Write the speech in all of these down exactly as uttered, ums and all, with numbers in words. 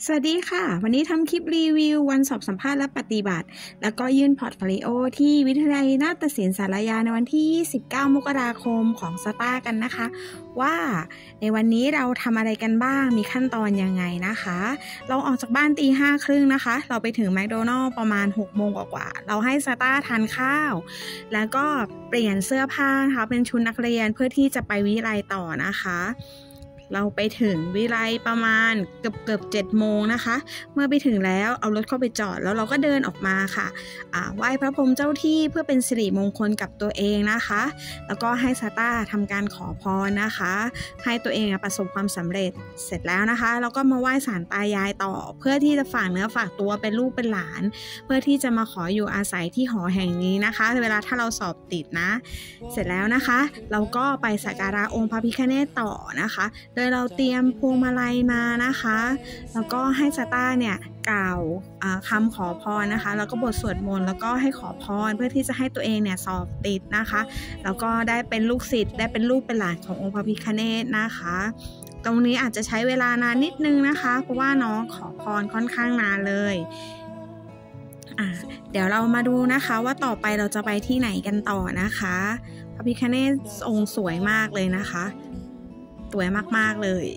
สวัสดีค่ะวันนี้ทำคลิปรีวิววันสอบสัมภาษณ์และปฏิบัติแล้วก็ยื่นพอร์ตโฟลิโอที่วิทยาลัยนาฏศิลป์สารยาในวันที่ยี่สิบเก้ามกราคมของสตาร์กันนะคะว่าในวันนี้เราทำอะไรกันบ้างมีขั้นตอนยังไงนะคะเราออกจากบ้านตีห้าครึ่งนะคะเราไปถึงแมคโดนัลล์ประมาณหกโมงกว่าๆเราให้สตาร์ทานข้าวแล้วก็เปลี่ยนเสื้อผ้านะคะเป็นชุดนักเรียนเพื่อที่จะไปวิทยาลัยต่อนะคะเราไปถึงวิไลประมาณเกือบเกือบเจ็ดโมงนะคะเมื่อไปถึงแล้วเอารถเข้าไปจอดแล้วเราก็เดินออกมาค่ะอ่าไหว้พระพรหมเจ้าที่เพื่อเป็นสิริมงคลกับตัวเองนะคะแล้วก็ให้ซาต้าทำการขอพรนะคะให้ตัวเองประสบความสำเร็จเสร็จแล้วนะคะเราก็มาไหว้ศาลตายายต่อเพื่อที่จะฝากเนื้อฝากตัวเป็นลูกเป็นหลานเพื่อที่จะมาขออยู่อาศัยที่หอแห่งนี้นะคะเวลาถ้าเราสอบติดนะเสร็จแล้วนะคะเราก็ไปสักการะองค์พระพิฆเนศต่อนะคะโดยเราเตรียมพวงมาลัยมานะคะแล้วก็ให้ซาต้าเนี่ยกล่าวคำขอพรนะคะแล้วก็บทสวดมนต์แล้วก็ให้ขอพรเพื่อที่จะให้ตัวเองเนี่ยสอบติดนะคะแล้วก็ได้เป็นลูกศิษย์ได้เป็นลูกเป็นหลานขององค์พระพิฆเนศนะคะตรงนี้อาจจะใช้เวลานานนิดนึงนะคะเพราะว่าน้องขอพรค่อนข้างนานเลยอ่ะเดี๋ยวเรามาดูนะคะว่าต่อไปเราจะไปที่ไหนกันต่อนะคะพระพิฆเนศองค์สวยมากเลยนะคะสวยมากๆเลย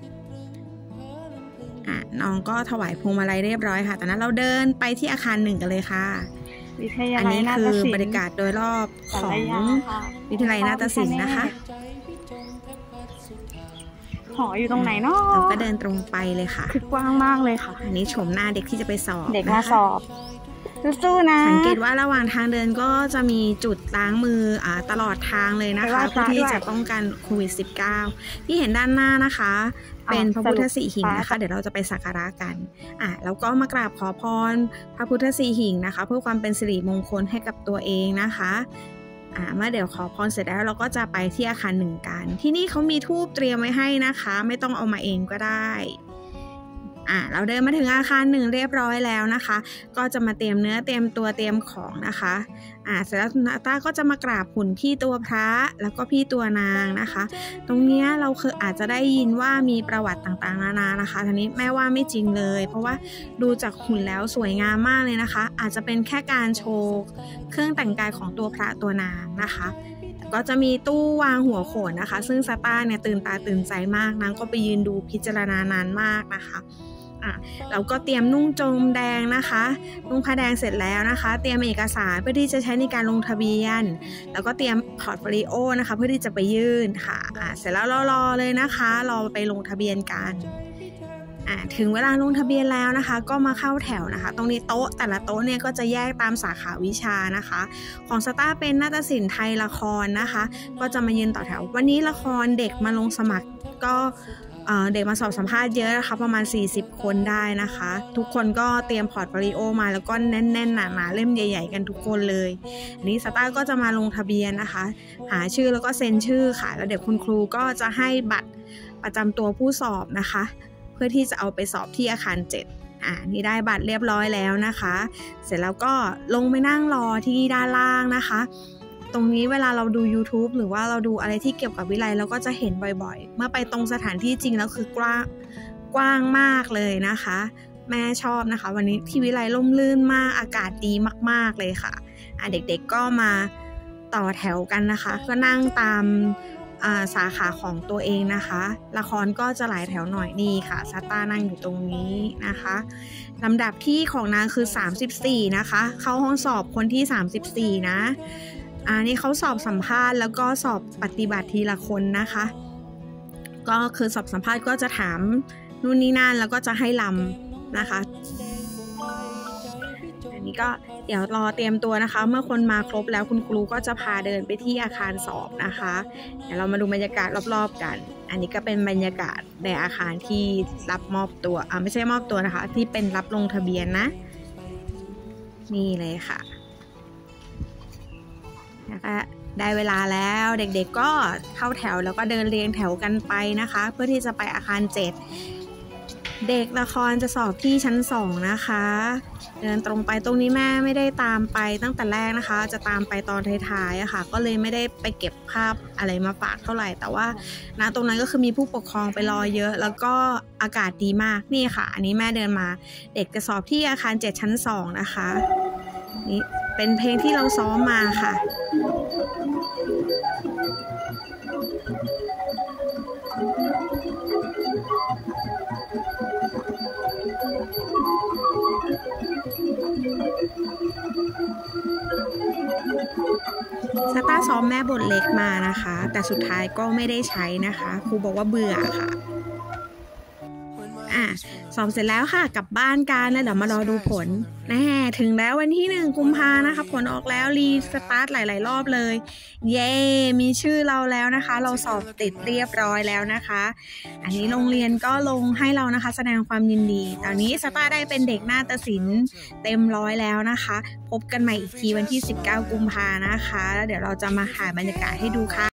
อ่ะน้องก็ถวายพวงมาลัยเรียบร้อยค่ะตอนนั้นเราเดินไปที่อาคารหนึ่งกันเลยค่ะอันนี้คือบรรยากาศโดยรอบของวิทยาลัยนาฏศิลป์นะคะหออยู่ตรงไหนเนาะเราก็เดินตรงไปเลยค่ะคือกว้างมากเลยค่ะอันนี้ชมหน้าเด็กที่จะไปสอบเด็กมาสอบสู้ๆนะสังเกตว่าระหว่างทางเดินก็จะมีจุดล้างมืออ่าตลอดทางเลยนะคะเพื่อที่จะป้องกันโควิด สิบเก้า ที่เห็นด้านหน้านะคะเป็นพระพุทธสีหิงนะคะเดี๋ยวเราจะไปสักการะกันอ่ะแล้วก็มากราบขอพรพระพุทธสีหิงนะคะเพื่อความเป็นสิริมงคลให้กับตัวเองนะคะอ่าเมื่อเดี๋ยวขอพรเสร็จแล้วเราก็จะไปที่อาคารหนึ่งกันที่นี่เขามีธูปเตรียมไว้ให้นะคะไม่ต้องเอามาเองก็ได้อ่ะเราเดินมาถึงอาคารหนึ่งเรียบร้อยแล้วนะคะก็จะมาเตรียมเนื้อเตรียมตัวเตรียมของนะคะอ่ะเสร็จแล้วต้าก็จะมากราบหุ่นพี่ตัวพระแล้วก็พี่ตัวนางนะคะตรงนี้เราคืออาจจะได้ยินว่ามีประวัติต่างๆนานานะคะทีนี้แม่ว่าไม่จริงเลยเพราะว่าดูจากหุ่นแล้วสวยงามมากเลยนะคะอาจจะเป็นแค่การโชว์เครื่องแต่งกายของตัวพระตัวนางนะคะก็จะมีตู้วางหัวโขนนะคะซึ่งซาต้าเนี่ยตื่นตาตื่นใจมากนางก็ไปยืนดูพิจารณานานมากนะคะอ่ะเราก็เตรียมนุ่งโจมแดงนะคะนุ่งผ้าแดงเสร็จแล้วนะคะเตรียมเอกสารเพื่อที่จะใช้ในการลงทะเบียนแล้วก็เตรียมพอร์ตโฟลิโอนะคะเพื่อที่จะไปยื่นค่ะอ่ะเสร็จแล้วเรารอเลยนะคะรอไปลงทะเบียนกันอ่ะถึงเวลาลงทะเบียนแล้วนะคะก็มาเข้าแถวนะคะตรงนี้โต๊ะแต่ละโต๊ะเนี่ยก็จะแยกตามสาขาวิชานะคะของสตาร์เป็นนาฏศิลป์ไทยละครนะคะก็จะมายืนต่อแถววันนี้ละครเด็กมาลงสมัครก็เด็กมาสอบสัมภาษณ์เยอะนะคะประมาณสี่สิบคนได้นะคะทุกคนก็เตรียมพอร์ตโฟลิโอมาแล้วก็แน่นๆหนาๆเล่มใหญ่ๆกันทุกคนเลยอันนี้สตาร์ก็จะมาลงทะเบียนนะคะหาชื่อแล้วก็เซ็นชื่อค่ะแล้วเดี๋ยวคุณครูก็จะให้บัตรประจำตัวผู้สอบนะคะเพื่อที่จะเอาไปสอบที่อาคารเจ็ดอ่านี่ได้บัตรเรียบร้อยแล้วนะคะเสร็จแล้วก็ลงไปนั่งรอที่ด้านล่างนะคะตรงนี้เวลาเราดู YouTube หรือว่าเราดูอะไรที่เกี่ยวกับวิไลเราก็จะเห็นบ่อยๆเมื่อไปตรงสถานที่จริงแล้วคือกว้างกว้างมากเลยนะคะแม่ชอบนะคะวันนี้ที่วิไลร่มรื่นมากอากาศดีมากๆเลยค่ะอ่ะเด็กๆก็มาต่อแถวกันนะคะก็นั่งตามสาขาของตัวเองนะคะละครก็จะหลายแถวหน่อยนี่ค่ะซาต้านั่งอยู่ตรงนี้นะคะลำดับที่ของนางคือสามสิบสี่นะคะเข้าห้องสอบคนที่สามสิบสี่นะอันนี้เขาสอบสัมภาษณ์แล้วก็สอบปฏิบัติทีละคนนะคะก็คือสอบสัมภาษณ์ก็จะถามนู่นนี่นั่นแล้วก็จะให้ลำนะคะอันนี้ก็เดี๋ยวรอเตรียมตัวนะคะเมื่อคนมาครบแล้วคุณครูก็จะพาเดินไปที่อาคารสอบนะคะเดี๋ยวเรามาดูบรรยากาศรอบๆกันอันนี้ก็เป็นบรรยากาศในอาคารที่รับมอบตัวอ่าไม่ใช่มอบตัวนะคะที่เป็นรับลงทะเบียนนะนี่เลยค่ะนะคะได้เวลาแล้วเด็กๆก็เข้าแถวแล้วก็เดินเรียงแถวกันไปนะคะเพื่อที่จะไปอาคารเจ็ดเด็กละครจะสอบที่ชั้นสองนะคะเดินตรงไปตรงนี้แม่ไม่ได้ตามไปตั้งแต่แรกนะคะจะตามไปตอนท้ายๆอะค่ะก็เลยไม่ได้ไปเก็บภาพอะไรมาฝากเท่าไหร่แต่ว่าณตรงนั้นก็คือมีผู้ปกครองไปรอเยอะแล้วก็อากาศดีมากนี่ค่ะอันนี้แม่เดินมาเด็กจะสอบที่อาคารเจ็ดชั้นสองนะคะนี่เป็นเพลงที่เราซ้อมมาค่ะสตาร์ซ้อมแม่บทเล็กมานะคะแต่สุดท้ายก็ไม่ได้ใช้นะคะครูบอกว่าเบื่อค่ะอ่ะสอบเสร็จแล้วค่ะกลับบ้านกันแล้วเดี๋ยวมารอดูผลแน่ถึงแล้ววันที่หนึ่งกุมภานะคะผลออกแล้วรีสตาร์ทหลายๆรอบเลยเย้มีชื่อเราแล้วนะคะเราสอบติดเรียบร้อยแล้วนะคะอันนี้โรงเรียนก็ลงให้เรานะคะแสดงความยินดีตอนนี้สตาร์ได้เป็นเด็กนาฏศิลป์เต็มร้อยแล้วนะคะพบกันใหม่อีกทีวันที่สิบเก้ากุมภานะคะแล้วเดี๋ยวเราจะมาถ่ายบรรยากาศให้ดูค่ะ